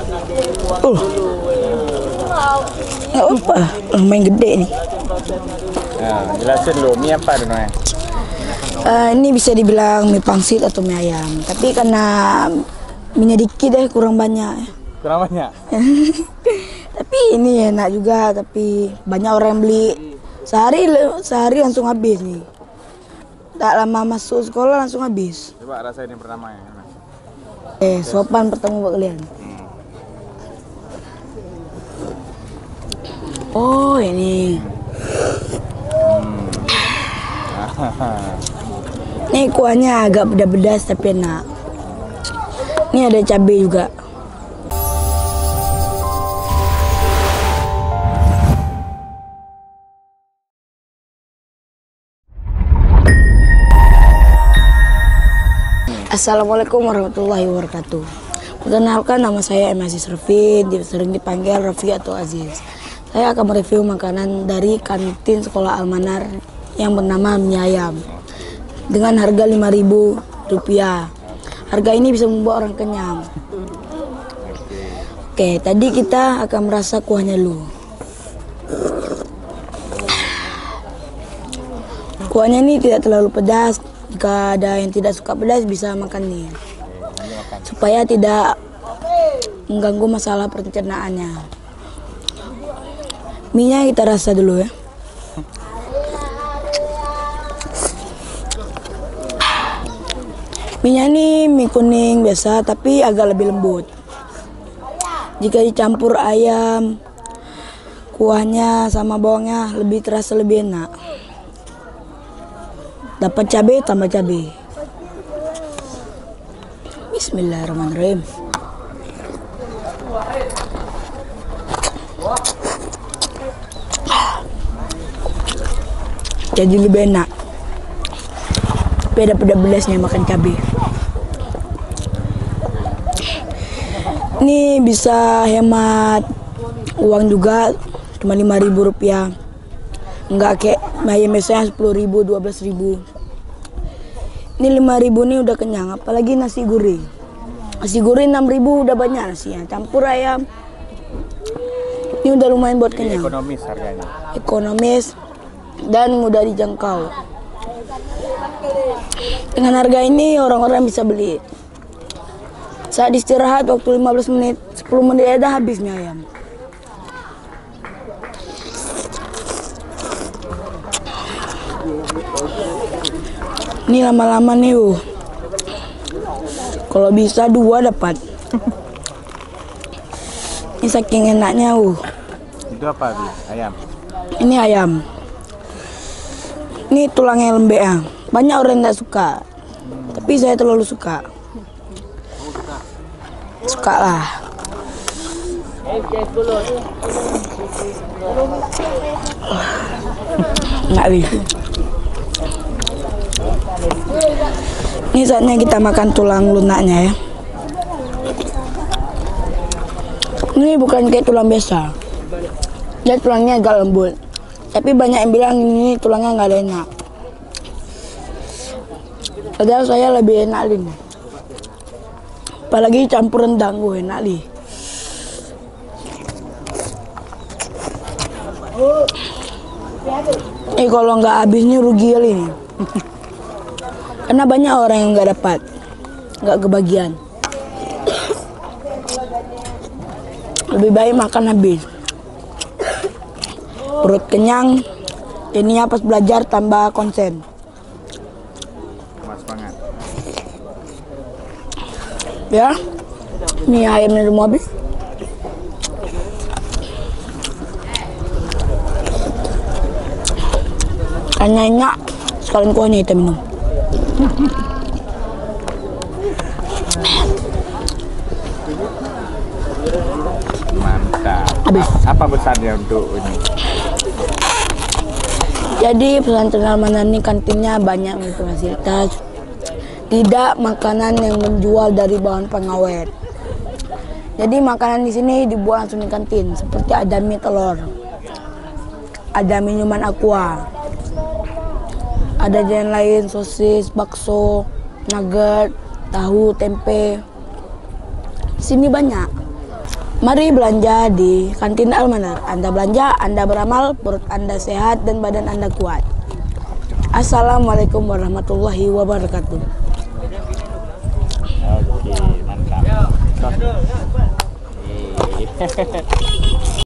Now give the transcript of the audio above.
Nggak apa, main gede nih. Jelasin lu, mie apa dulu ya? Ini bisa dibilang mie pangsit atau mie ayam. Tapi karena minyak dikit deh, kurang banyak. Kurang banyak? Tapi ini enak juga, tapi banyak orang yang beli. Sehari langsung habis nih. Tak lama masuk sekolah langsung habis. Coba rasain yang pertama ya. Sopan pertama buat kalian. Oh ini. Ini kuahnya agak pedas-pedas tapi enak. Ini ada cabai juga. Assalamualaikum warahmatullahi wabarakatuh. Perkenalkan, nama saya M. Aziz Rafi, sering dipanggil Rafi atau Aziz. Saya akan mereview makanan dari kantin sekolah Al-Manar yang bernama mie ayam dengan harga Rp5.000. Harga ini bisa membuat orang kenyang. Oke, tadi kita akan merasa kuahnya dulu. Kuahnya ini tidak terlalu pedas. Jika ada yang tidak suka pedas bisa makan nih, supaya tidak mengganggu masalah pencernaannya. Mie-nya kita rasa dulu ya. Mie-nya ini mie kuning biasa tapi agak lebih lembut. Jika dicampur ayam, kuahnya sama bawangnya lebih terasa lebih enak. Dapat cabai, tambah cabai. Bismillahirrahmanirrahim. Jadi lebih enak. Tapi ada pedas-pedasnya makan cabai. Ini bisa hemat uang juga, cuma Rp5.000. Enggak kayak ayam biasanya 10.000, 12.000. Ini 5.000 nih udah kenyang, apalagi nasi goreng. Nasi goreng 6.000 udah banyak nasinya. Campur ayam. Ini udah lumayan buat kenyang. Ekonomis harganya. Ekonomis dan mudah dijangkau. Dengan harga ini orang-orang bisa beli. Saat istirahat waktu 15 menit, 10 menit aja habis mie ayam. Ini lama-lama nih, kalau bisa 2 dapat. Ini saking enaknya, Itu apa, Bi? Ayam? Ini ayam. Ini tulangnya lembek ya. Banyak orang yang tidak suka, tapi saya terlalu suka. Suka lah. Enggak nih. Ini saatnya kita makan tulang lunaknya ya. Ini bukan kayak tulang biasa. Dia tulangnya agak lembut. Tapi banyak yang bilang ini tulangnya nggak ada enak. Padahal saya lebih enak ini. Apalagi campur rendang, enak nih. Kalau nggak habis ini rugi kali ini. Karena banyak orang yang nggak dapat, nggak kebagian. Lebih baik makan habis. Perut kenyang, ini pas belajar tambah konsen. Mas banget. Ya, ini ayamnya udah mau habis. Karena enak, sekalian kuahnya kita minum. Mantap. Habis. Apa pesannya untuk ini? Jadi pesantren Al-Manar ini kantinnya banyak fasilitas. Tidak makanan yang menjual dari bahan pengawet. Jadi makanan di sini dibuat langsung di kantin. Seperti ada mie telur, ada minuman aqua, ada jajan lain, sosis, bakso, nugget, tahu, tempe. Di sini banyak. Mari belanja di kantin Al-Manar. Anda belanja, Anda beramal, perut Anda sehat dan badan Anda kuat. Assalamualaikum warahmatullahi wabarakatuh. Oke, mantap.